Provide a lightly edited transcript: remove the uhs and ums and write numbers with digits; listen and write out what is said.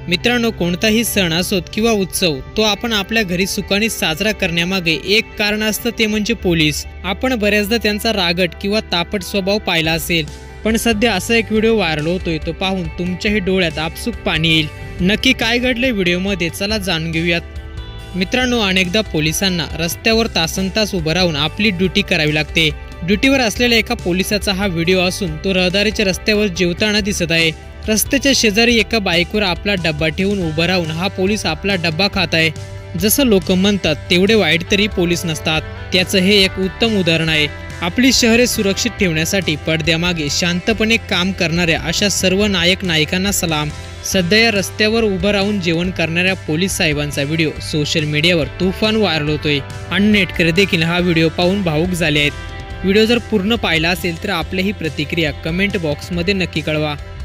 मित्रांनो, कोणताही सण असोत किंवा उत्सव तो आपण आपल्या घरी सुखाने साजरा करण्यामागे एक कारण असतं, ते म्हणजे पोलीस। आपण बऱ्याचदा त्यांचा रागट किंवा तापट स्वभाव पाहिला असेल, पण सध्या असा एक व्हिडिओ व्हायरल होतोय, तो पाहून तुमच्याही डोळ्यात आपसुक पाणी येईल। नक्की काय घडले व्हिडिओमध्ये, चला जाणून घेऊयात। मित्रांनो, अनेकदा पोलिसांना रस्त्यावर तासनतास उभं राहून आपली ड्युटी करावी लागते। ड्युटीवर असलेल्या एका पोलिसाचा हा व्हिडिओ असून तो रहदारीच्या रस्त्यावर जेवताना दिसत आहे। रस्त्याच्या शेजारी एका बाईकवर आपला डब्बा ठेवून उभं राहून हा पोलीस आपला डब्बा खात आहे। जसं लोक म्हणतात तेवढे वाईट तरी पोलीस नसतात, त्याचं हे एक उत्तम उदाहरण आहे। आपली शहरे सुरक्षित ठेवण्यासाठी पडद्यामागे शांतपणे काम करणाऱ्या अशा सर्व नायक नायिकांना सलाम। सध्या या रस्त्यावर उभं राहून जेवण करणाऱ्या पोलीस साहेबांचा व्हिडिओ सोशल मीडियावर तुफान व्हायरल होतोय आणि नेटकरी देखील हा व्हिडिओ पाहून भावुक झाले आहेत। व्हिडिओ जर पूर्ण पाहिला असेल तर आपल्याही प्रतिक्रिया कमेंट बॉक्समध्ये नक्की कळवा।